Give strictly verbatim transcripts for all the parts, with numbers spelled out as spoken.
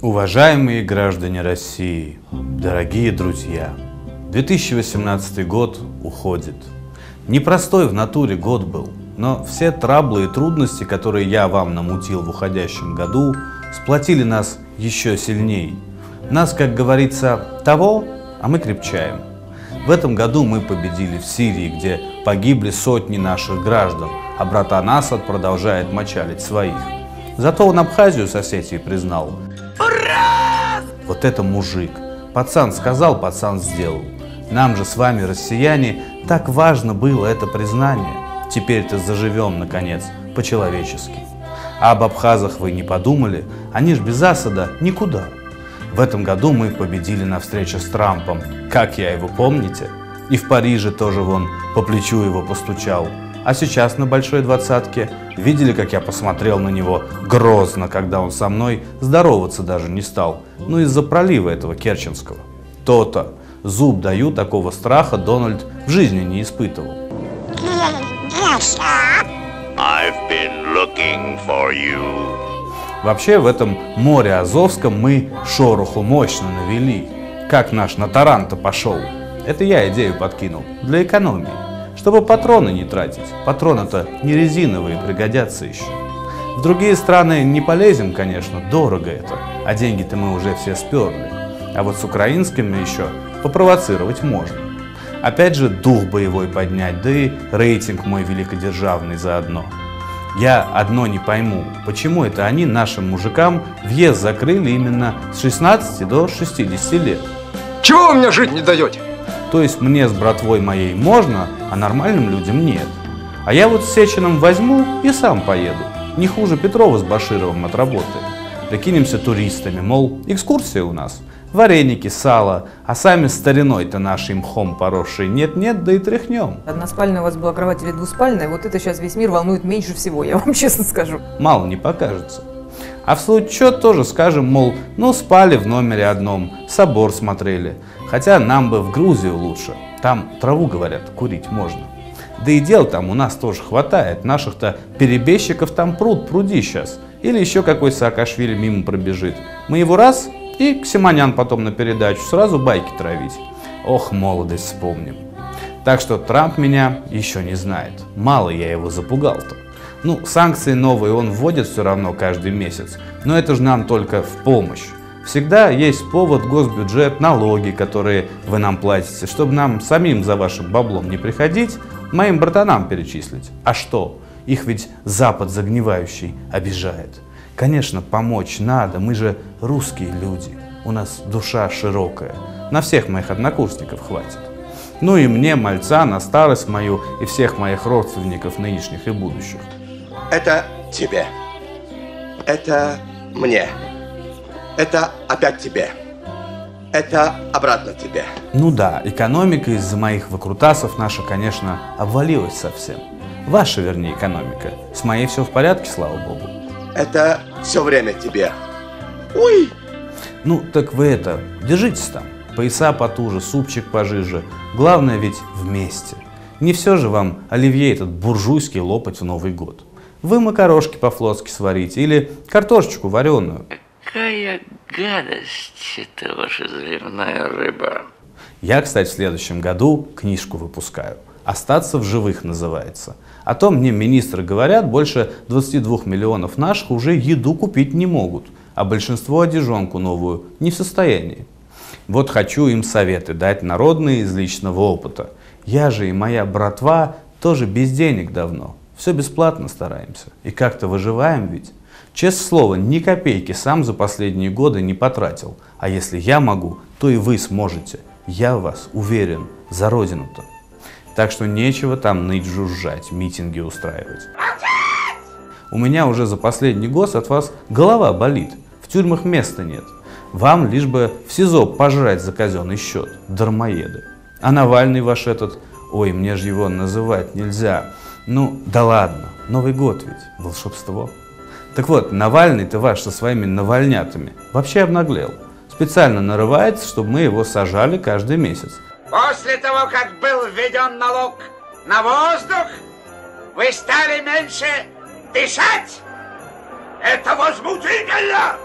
Уважаемые граждане России, дорогие друзья, две тысячи восемнадцатый год уходит. Непростой в натуре год был, но все траблы и трудности, которые я вам намутил в уходящем году, сплотили нас еще сильней. Нас, как говорится, того, а мы крепчаем. В этом году мы победили в Сирии, где погибли сотни наших граждан, а братан Асад продолжает мочалить своих. Зато он Абхазию с Осетией признал. Ура! Вот это мужик. Пацан сказал, пацан сделал. Нам же с вами, россияне, так важно было это признание. Теперь-то заживем, наконец, по-человечески. А об абхазах вы не подумали? Они ж без Асада никуда. В этом году мы победили на встрече с Трампом. Как я его, помните? И в Париже тоже вон по плечу его постучал. А сейчас на Большой Двадцатке видели, как я посмотрел на него грозно, когда он со мной здороваться даже не стал. Ну из-за пролива этого керченского. То-то. Зуб даю, такого страха Дональд в жизни не испытывал. I've been looking for you. Вообще в этом море Азовском мы шороху мощно навели. Как наш на Таранто пошел. Это я идею подкинул. Для экономии. Чтобы патроны не тратить. Патроны-то не резиновые, пригодятся еще. В другие страны не полезем, конечно, дорого это. А деньги-то мы уже все сперли. А вот с украинскими еще попровоцировать можно. Опять же дух боевой поднять, да и рейтинг мой великодержавный заодно. Я одно не пойму, почему это они нашим мужикам въезд закрыли именно с шестнадцати до шестидесяти лет. Чего вы мне жить не даете? То есть мне с братвой моей можно, а нормальным людям нет. А я вот с Сеченым возьму и сам поеду. Не хуже Петрова с Башировым отработаем. Прикинемся туристами, мол, экскурсия у нас. Вареники, сало, а сами стариной-то нашей мхом поросшей нет-нет, да и тряхнем. Односпальная у вас была кровать или двуспальная, вот это сейчас весь мир волнует меньше всего, я вам честно скажу. Мало не покажется. А в случае тоже скажем, мол, ну спали в номере одном, собор смотрели. Хотя нам бы в Грузию лучше, там траву, говорят, курить можно. Да и дел там у нас тоже хватает, наших-то перебежчиков там пруд пруди сейчас. Или еще какой Саакашвили мимо пробежит. Мы его раз... И к Симонян потом на передачу сразу байки травить. Ох, молодость вспомним. Так что Трамп меня еще не знает. Мало я его запугал-то. Ну, санкции новые он вводит все равно каждый месяц. Но это же нам только в помощь. Всегда есть повод, госбюджет, налоги, которые вы нам платите, чтобы нам самим за вашим баблом не приходить, моим братанам перечислить. А что? Их ведь Запад загнивающий обижает. Конечно, помочь надо, мы же русские люди, у нас душа широкая, на всех моих однокурсников хватит. Ну и мне, мальца, на старость мою и всех моих родственников нынешних и будущих. Это тебе, это мне, это опять тебе, это обратно тебе. Ну да, экономика из-за моих выкрутасов наша, конечно, обвалилась совсем. Ваша, вернее, экономика. С моей все в порядке, слава богу. Это все время тебе. Ой! Ну, так вы это, держитесь там. Пояса потуже, супчик пожиже. Главное ведь вместе. Не все же вам оливье этот буржуйский лопать в Новый год. Вы макарошки по-флотски сварите или картошечку вареную. Какая гадость это ваша заливная рыба. Я, кстати, в следующем году книжку выпускаю. «Остаться в живых» называется. А то мне министры говорят, больше двадцати двух миллионов наших уже еду купить не могут, а большинство одежонку новую не в состоянии. Вот хочу им советы дать народные из личного опыта. Я же и моя братва тоже без денег давно. Все бесплатно стараемся. И как-то выживаем ведь. Честное слово, ни копейки сам за последние годы не потратил. А если я могу, то и вы сможете. Я в вас уверен. За родину-то. Так что нечего там ныть, жужжать, митинги устраивать. У меня уже за последний год от вас голова болит. В тюрьмах места нет. Вам лишь бы в СИЗО пожрать за казенный счет. Дармоеды. А Навальный ваш этот... Ой, мне же его называть нельзя. Ну, да ладно. Новый год ведь. Волшебство. Так вот, Навальный-то ваш со своими навальнятами вообще обнаглел. Специально нарывается, чтобы мы его сажали каждый месяц. После того, как был введен налог на воздух, вы стали меньше дышать? Это возмутительно!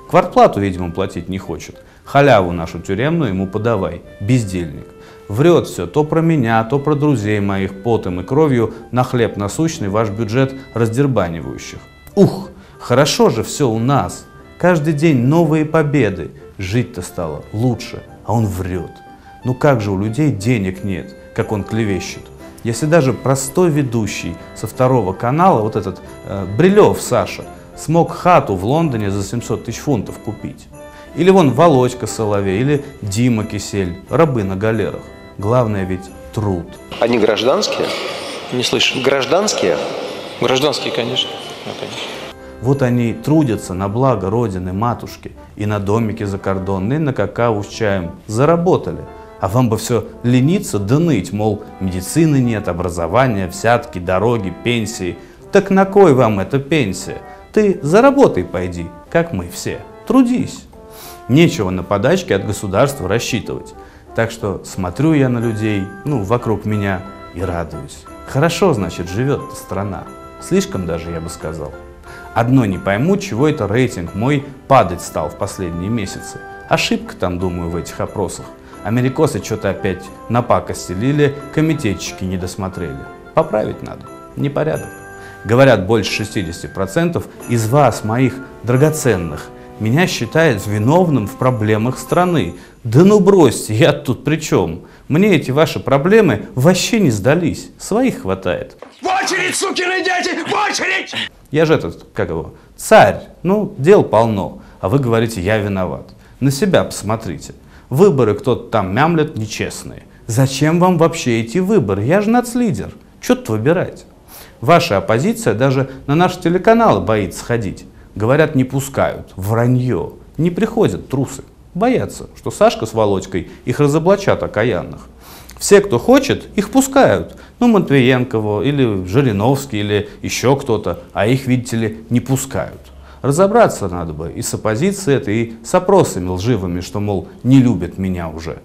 Квартплату, видимо, платить не хочет. Халяву нашу тюремную ему подавай, бездельник. Врет все, то про меня, то про друзей моих, потом и кровью на хлеб насущный ваш бюджет раздербанивающих. Ух, хорошо же все у нас. Каждый день новые победы. Жить-то стало лучше, а он врет. Ну как же у людей денег нет, как он клевещет. Если даже простой ведущий со второго канала, вот этот э, Брилев Саша, смог хату в Лондоне за семьсот тысяч фунтов купить. Или вон Володька Соловей, или Дима Кисель, рабы на галерах. Главное ведь труд. Они гражданские? Не слышу. Гражданские? Гражданские, конечно. Ну, конечно. Вот они трудятся на благо родины матушки, и на домике закордонные, на какао с чаем заработали. А вам бы все лениться да ныть, мол, медицины нет, образования, взятки, дороги, пенсии. Так на кой вам эта пенсия? Ты заработай пойди, как мы все. Трудись. Нечего на подачки от государства рассчитывать. Так что смотрю я на людей, ну, вокруг меня и радуюсь. Хорошо, значит, живет-то страна. Слишком даже, я бы сказал. Одно не пойму, чего это рейтинг мой падать стал в последние месяцы. Ошибка там, думаю, в этих опросах. Америкосы что-то опять напакостили или комитетчики не досмотрели. Поправить надо. Непорядок. Говорят, больше шестидесяти процентов из вас, моих драгоценных, меня считают виновным в проблемах страны. Да ну бросьте, я тут при чем? Мне эти ваши проблемы вообще не сдались. Своих хватает. В очередь, сукины дети! В очередь! Я же этот, как его, царь. Ну, дел полно. А вы говорите, я виноват. На себя посмотрите. Выборы кто-то там мямлет нечестные. Зачем вам вообще эти выборы? Я же нацлидер. Что тут выбирать? Ваша оппозиция даже на наши телеканалы боится ходить. Говорят, не пускают. Вранье. Не приходят трусы. Боятся, что Сашка с Володькой их разоблачат окаянных. Все, кто хочет, их пускают. Ну, Матвиенкову, или Жириновский, или еще кто-то. А их, видите ли, не пускают. Разобраться надо бы и с оппозицией этой, и с опросами лживыми, что, мол, не любят меня уже.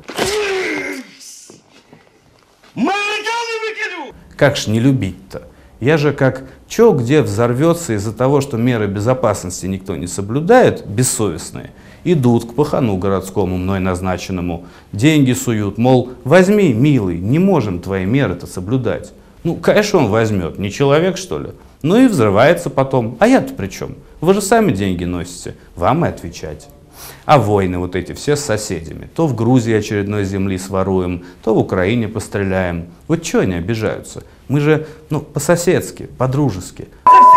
Как ж не любить-то? Я же как чё где взорвется из-за того, что меры безопасности никто не соблюдает, бессовестные, идут к пахану городскому, мной назначенному, деньги суют, мол, возьми, милый, не можем твои меры-то соблюдать. Ну, конечно, он возьмет, не человек, что ли? Ну и взрывается потом. А я-то при чем? Вы же сами деньги носите, вам и отвечать. А войны вот эти все с соседями. То в Грузии очередной земли своруем, то в Украине постреляем. Вот чего они обижаются? Мы же, ну, по-соседски, по-дружески.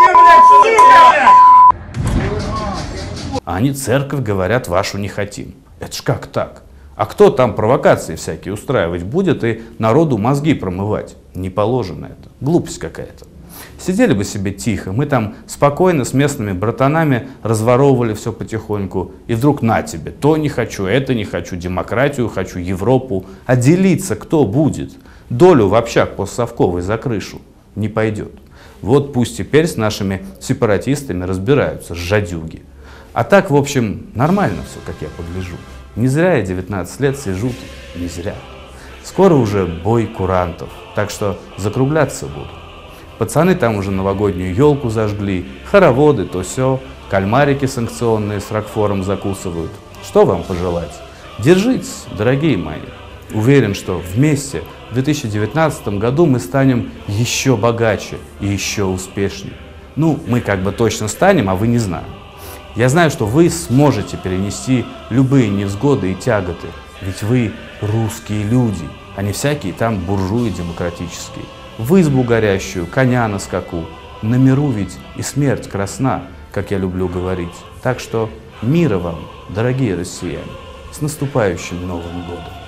А они церковь, говорят, вашу не хотим. Это ж как так? А кто там провокации всякие устраивать будет и народу мозги промывать? Не положено это. Глупость какая-то. Сидели бы себе тихо, мы там спокойно с местными братанами разворовывали все потихоньку, и вдруг на тебе, то не хочу, это не хочу, демократию хочу, Европу. А делиться кто будет? Долю в общак постсовковой за крышу не пойдет. Вот пусть теперь с нашими сепаратистами разбираются, жадюги. А так, в общем, нормально все, как я погляжу. Не зря я девятнадцать лет сижу тут, не зря. Скоро уже бой курантов, так что закругляться буду. Пацаны там уже новогоднюю елку зажгли, хороводы, то сё, кальмарики санкционные с ракфором закусывают. Что вам пожелать? Держитесь, дорогие мои. Уверен, что вместе в две тысячи девятнадцатом году мы станем еще богаче и еще успешнее. Ну, мы как бы точно станем, а вы не знаем. Я знаю, что вы сможете перенести любые невзгоды и тяготы, ведь вы русские люди, а не всякие там буржуи демократические. В избу горящую, коня на скаку. На миру ведь и смерть красна, как я люблю говорить. Так что мира вам, дорогие россияне, с наступающим Новым годом!